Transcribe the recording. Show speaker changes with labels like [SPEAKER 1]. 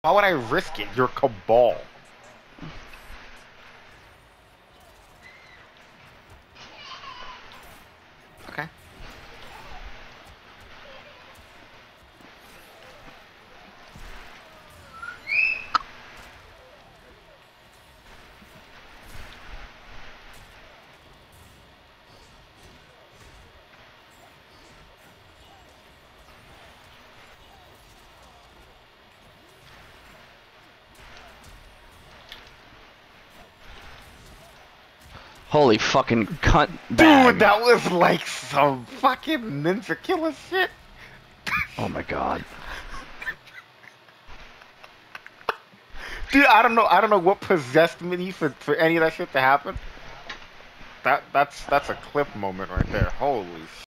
[SPEAKER 1] Why would I risk it? You're Cabal. Okay.
[SPEAKER 2] Holy fucking cunt bag.
[SPEAKER 1] Dude, that was like some fucking Ninja Killer shit.
[SPEAKER 2] Oh my god.
[SPEAKER 1] Dude, I don't know what possessed me for any of that shit to happen. That's a clip moment right there. Holy